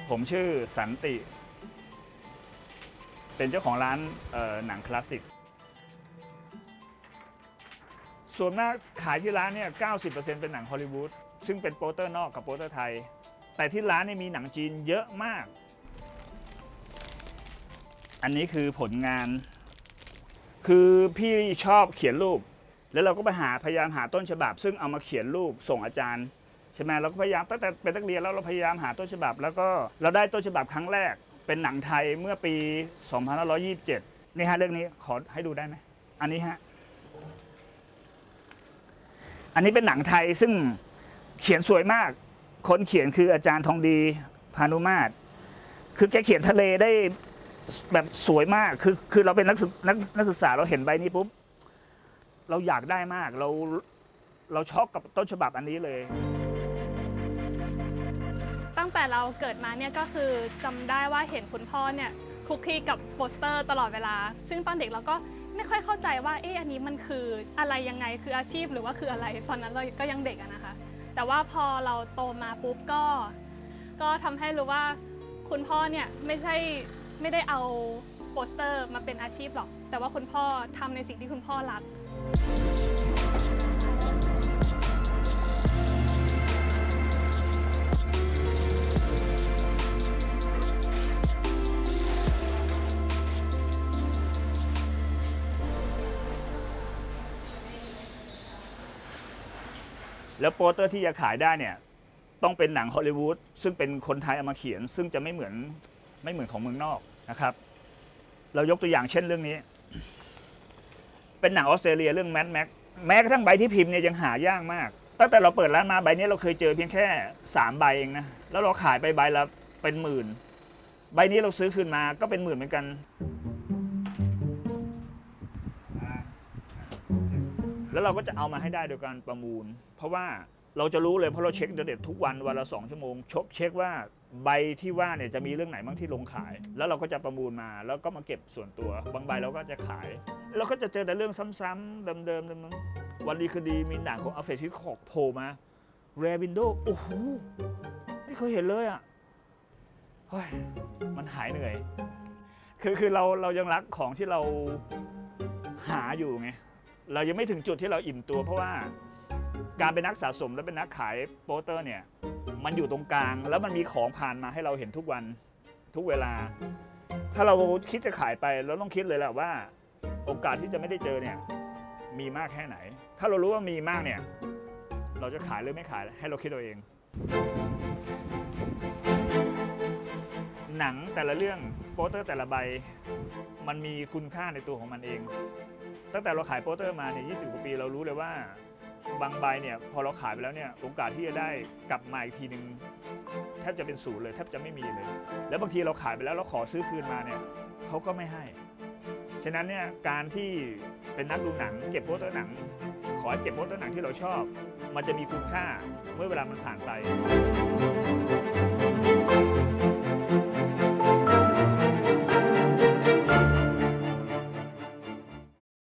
ผมชื่อสันติเป็นเจ้าของร้านหนังคลาสสิกส่วนมากขายที่ร้านเนี่ย 90% เป็นหนังฮอลลีวูดซึ่งเป็นโปสเตอร์นอกกับโปสเตอร์ไทยแต่ที่ร้านนี่มีหนังจีนเยอะมากอันนี้คือผลงานคือพี่ชอบเขียนรูปแล้วเราก็พยายามหาต้นฉบับซึ่งเอามาเขียนรูปส่งอาจารย์ใช่ไหมเราก็พยายามตั้งแต่เป็นนักเรียนแล้วเราพยายามหาต้นฉบับแล้วก็เราได้ต้นฉบับครั้งแรกเป็นหนังไทยเมื่อปี 2527 นี่ฮะเรื่องนี้ขอให้ดูได้ไหมอันนี้ฮะอันนี้เป็นหนังไทยซึ่งเขียนสวยมากคนเขียนคืออาจารย์ทองดีพานุมาตรคือแกเขียนทะเลได้แบบสวยมากคือเราเป็นนักศึกษาเราเห็นใบนี้ปุ๊บเราอยากได้มากเราช็อกกับต้นฉบับอันนี้เลยตั้งแต่เราเกิดมาเนี่ยก็คือจำได้ว่าเห็นคุณพ่อเนี่ยคลุกคลีกับโปสเตอร์ตลอดเวลาซึ่งตอนเด็กเราก็ไม่ค่อยเข้าใจว่าอันนี้มันคืออะไรยังไงคืออาชีพหรือว่าคืออะไรตอนนั้นเราก็ยังเด็กนะคะแต่ว่าพอเราโตมาปุ๊บก็ทำให้รู้ว่าคุณพ่อเนี่ยไม่ได้เอาโปสเตอร์มาเป็นอาชีพหรอกแต่ว่าคุณพ่อทำในสิ่งที่คุณพ่อรักแล้วโปสเตอร์ที่จะขายได้เนี่ยต้องเป็นหนังฮอลลีวูดซึ่งเป็นคนไทยเอามาเขียนซึ่งจะไม่เหมือนของเมืองนอกนะครับเรายกตัวอย่างเช่นเรื่องนี้เป็นหนังออสเตรเลียเรื่องแม้กระทั่งใบที่พิมพ์เนี่ยยังหายากมากตั้งแต่เราเปิดร้านมาใบนี้เราเคยเจอเพียงแค่3ใบเองนะแล้วเราขายไปใบละเป็นหมื่นใบนี้เราซื้อคืนมาก็เป็นหมื่นเหมือนกันแล้วเราก็จะเอามาให้ได้โดยการประมูลเพราะว่าเราจะรู้เลยเพราะเราเช็คอินเทอร์เน็ตทุกวันละ2 ชั่วโมงเช็คว่าใบที่ว่าเนี่ยจะมีเรื่องไหนบ้างที่ลงขายแล้วเราก็จะประมูลมาแล้วก็มาเก็บส่วนตัวบางใบเราก็จะขายเราก็จะเจอแต่เรื่องซ้ำๆเดิมๆวันดีคืนดีมีหนังของอัลเฟรดฮิตคอกโผล่มาแรร์วินโดว์โอ้โหไม่เคยเห็นเลยอ่ะเฮ้ยมันหายเหนื่อยคือเรายังรักของที่เราหาอยู่ไงเรายังไม่ถึงจุดที่เราอิ่มตัวเพราะว่าการเป็นนักสะสมและเป็นนักขายโปสเตอร์เนี่ยมันอยู่ตรงกลางแล้วมันมีของผ่านมาให้เราเห็นทุกวันทุกเวลาถ้าเราคิดจะขายไปเราต้องคิดเลยแหละว่าโอกาสที่จะไม่ได้เจอเนี่ยมีมากแค่ไหนถ้าเรารู้ว่ามีมากเนี่ยเราจะขายหรือไม่ขายให้เราคิดเอาเองหนังแต่ละเรื่องโปสเตอร์แต่ละใบมันมีคุณค่าในตัวของมันเองตั้งแต่เราขายโปสเตอร์มาเนี่ย20 กว่าปีเรารู้เลยว่าบางใบเนี่ยพอเราขายไปแล้วเนี่ยโอกาสที่จะได้กลับมาอีกทีนึงแทบจะเป็นศูนย์เลยแทบจะไม่มีเลยแล้วบางทีเราขายไปแล้วเราขอซื้อคืนมาเนี่ยเขาก็ไม่ให้ฉะนั้นเนี่ยการที่เป็นนักดูหนังเก็บโปสเตอร์หนังขอให้เก็บโปสเตอร์หนังที่เราชอบมันจะมีคุณค่าเมื่อเวลามันผ่านไป